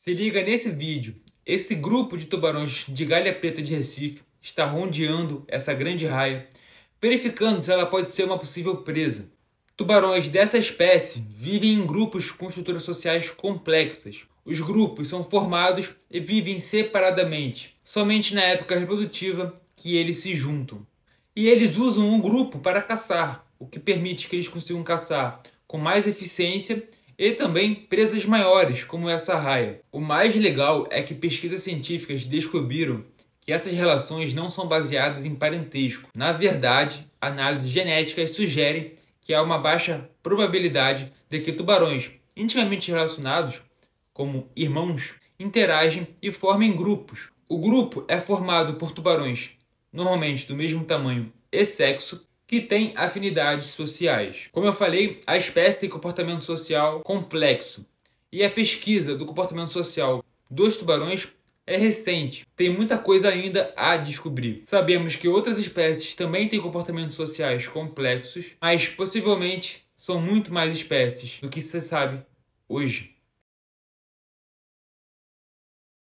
Se liga nesse vídeo. Esse grupo de tubarões de galha preta de Recife está rondeando essa grande raia, verificando se ela pode ser uma possível presa. Tubarões dessa espécie vivem em grupos com estruturas sociais complexas. Os grupos são formados e vivem separadamente. Somente na época reprodutiva que eles se juntam. E eles usam um grupo para caçar, o que permite que eles consigam caçar com mais eficiência e também presas maiores, como essa raia. O mais legal é que pesquisas científicas descobriram que essas relações não são baseadas em parentesco. Na verdade, análises genéticas sugerem que há uma baixa probabilidade de que tubarões intimamente relacionados, como irmãos, interagem e formem grupos. O grupo é formado por tubarões, normalmente do mesmo tamanho e sexo, que têm afinidades sociais. Como eu falei, a espécie tem comportamento social complexo e a pesquisa do comportamento social dos tubarões é recente. Tem muita coisa ainda a descobrir. Sabemos que outras espécies também têm comportamentos sociais complexos, mas possivelmente são muito mais espécies do que se sabe hoje.